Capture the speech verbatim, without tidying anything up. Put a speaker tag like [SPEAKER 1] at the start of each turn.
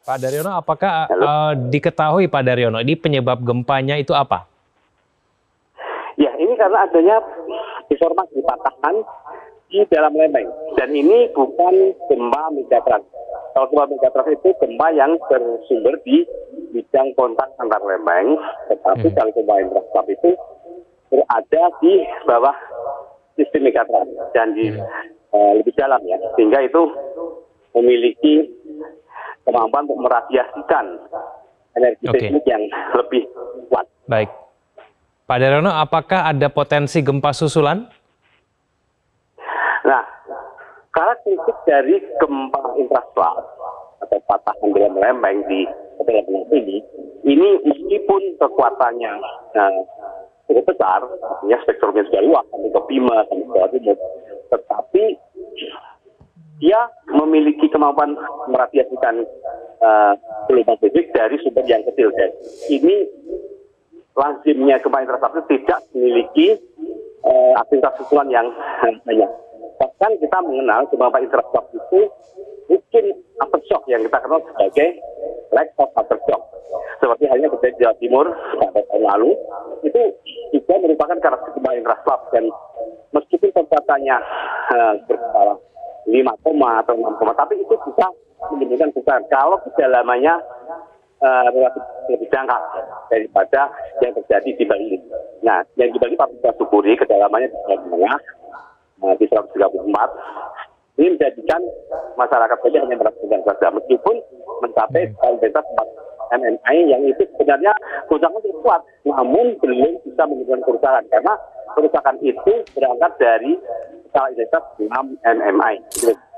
[SPEAKER 1] Pak Daryono, apakah
[SPEAKER 2] Halo.
[SPEAKER 1] uh, diketahui Pak Daryono, ini penyebab gempanya itu apa?
[SPEAKER 2] Ya, ini karena adanya informasi patahan di dalam lempeng. Dan ini bukan gempa megatrust. Kalau gempa megatrust itu gempa yang bersumber di bidang kontak antar lempeng. Tetapi
[SPEAKER 1] Hmm.
[SPEAKER 2] kalau gempa intraslab itu berada di bawah sistem megatrust dan di
[SPEAKER 1] Hmm.
[SPEAKER 2] uh, lebih dalam ya. Sehingga itu memiliki kemampuan untuk meradiasikan energi
[SPEAKER 1] Oke.
[SPEAKER 2] seismik yang lebih kuat.
[SPEAKER 1] Baik. Pak Daryono, apakah ada potensi gempa susulan?
[SPEAKER 2] Nah, karakteristik dari gempa intraslab atau patahan dalam lempeng di kedalaman ini, ini meskipun kekuatannya nah, cukup besar, artinya spektrumnya sudah luas, sampai ke Bima, sampai ke Jawa Timur, tetapi dia memiliki kemampuan meradiasikan uh, gelombang seismik dari sumber yang kecil. Dan ini lazimnya gempa intraslab itu tidak memiliki uh, aktivitas susulan yang banyak. Bahkan kita mengenal gempa intraslab itu mungkin aftershock yang kita kenal sebagai lag of aftershock. Seperti halnya terjadi di Jawa Timur pada tahun lalu, itu juga merupakan karakteristik gempa intraslab. Dan meskipun kekuatannya uh, berskala lima koma atau enam koma, tapi itu bisa menimbulkan besar kalau kedalamannya uh, relatif lebih dangkal daripada yang terjadi di Bali. Nah, yang di Bali patut kita syukuri kedalamannya di tengah, uh, di seratus tiga puluh empat. Ini menjadikan masyarakat Bali hanya merasakan saja, meskipun mencapai intensitas empat M M I yang itu sebenarnya kerusakan cukup kuat, namun belum bisa menimbulkan kerusakan karena kerusakan itu berangkat dari skala intensitas enam M M I.